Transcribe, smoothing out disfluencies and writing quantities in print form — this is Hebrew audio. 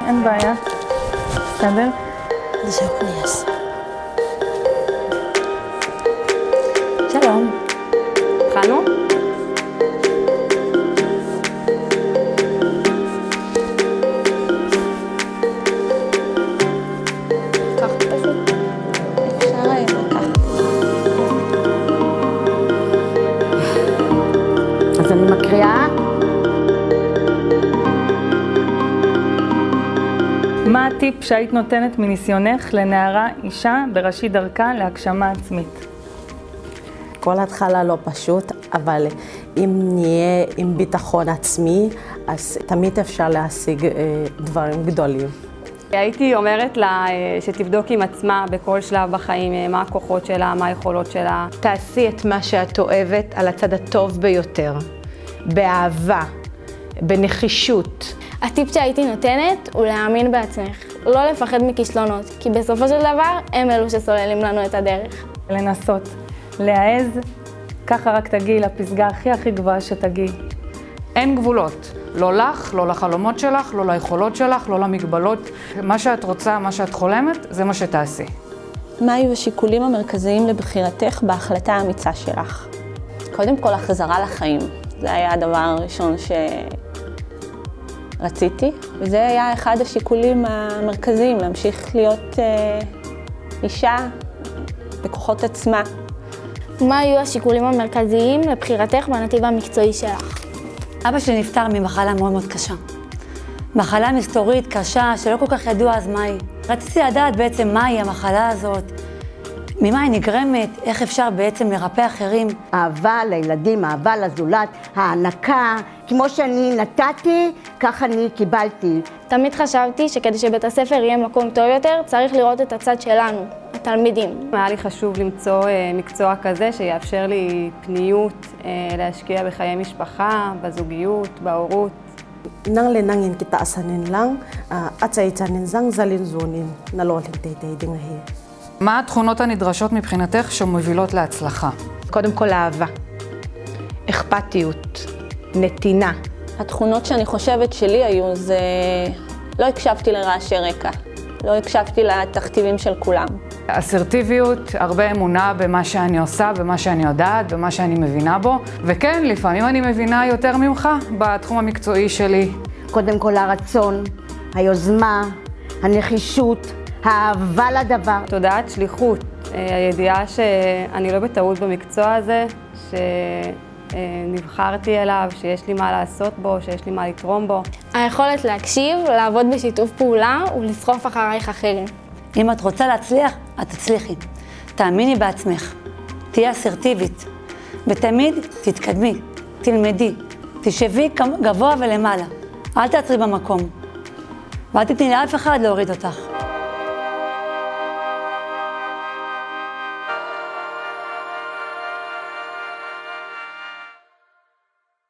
אין בעיה. בסדר? זה אני אעשה. שלום. התחלנו? כך פשוט. אפשר לקחת. אז אני מקריאה. מה הטיפ שהיית נותנת מניסיונך לנערה אישה בראשית דרכה להגשמה עצמית? כל התחלה לא פשוט, אבל אם נהיה עם ביטחון עצמי, אז תמיד אפשר להשיג דברים גדולים. הייתי אומרת לה שתבדוק עם עצמה בכל שלב בחיים, מה הכוחות שלה, מה היכולות שלה. תעשי את מה שאת אוהבת על הצד הטוב ביותר, באהבה, בנחישות. הטיפ שהייתי נותנת הוא להאמין בעצמך, לא לפחד מכישלונות, כי בסופו של דבר הם אלו שסוללים לנו את הדרך. לנסות, להעז, ככה רק תגיעי לפסגה הכי גבוהה שתגיעי. אין גבולות, לא לך, לא לחלומות שלך, לא ליכולות שלך, לא למגבלות. מה שאת רוצה, מה שאת חולמת, זה מה שתעשי. מה היו השיקולים המרכזיים לבחירתך בהחלטה האמיצה שלך? קודם כל, החזרה לחיים. זה היה הדבר הראשון שרציתי, וזה היה אחד השיקולים המרכזיים, להמשיך להיות אישה בכוחות עצמה. מה היו השיקולים המרכזיים לבחירתך בנתיב המקצועי שלך? אבא שלי נפטר ממחלה מאוד מאוד קשה. מחלה מסתורית קשה שלא כל כך ידוע אז מה היא. רציתי לדעת בעצם מהי המחלה הזאת, ממה היא נגרמת, איך אפשר בעצם לרפא אחרים. אהבה לילדים, אהבה לזולת, הענקה, כמו שאני נתתי, כך אני קיבלתי. תמיד חשבתי שכדי שבית הספר יהיה מקום טוב יותר, צריך לראות את הצד שלנו, התלמידים. היה לי חשוב למצוא מקצוע כזה שיאפשר לי פניות, להשקיע בחיי משפחה, בזוגיות, בהורות. Nang le nangin kita asanin lang, atsay chanin zang zalin zonin, nalolin tay dingahi. מה התכונות הנדרשות מבחינתך שמובילות להצלחה? קודם כל אהבה, אכפתיות, נתינה. התכונות שאני חושבת שלי היו זה לא הקשבתי לרעשי רקע, לא הקשבתי לתכתיבים של כולם. אסרטיביות, הרבה אמונה במה שאני עושה, במה שאני יודעת, במה שאני מבינה בו. וכן, לפעמים אני מבינה יותר ממך בתחום המקצועי שלי. קודם כל הרצון, היוזמה, הנחישות, האהבה לדבר. תודעת שליחות, הידיעה שאני לא בטעות במקצוע הזה, שנבחרתי אליו, שיש לי מה לעשות בו, שיש לי מה לתרום בו. היכולת להקשיב, לעבוד בשיתוף פעולה ולסחוף אחרייך אחרים. אם את רוצה להצליח, את תצליחי. תאמיני בעצמך, תהיה אסרטיבית, ותמיד תתקדמי, תלמדי, תשבי גבוה ולמעלה. אל תעצרי במקום, ואל תתני לאף אחד להוריד אותך.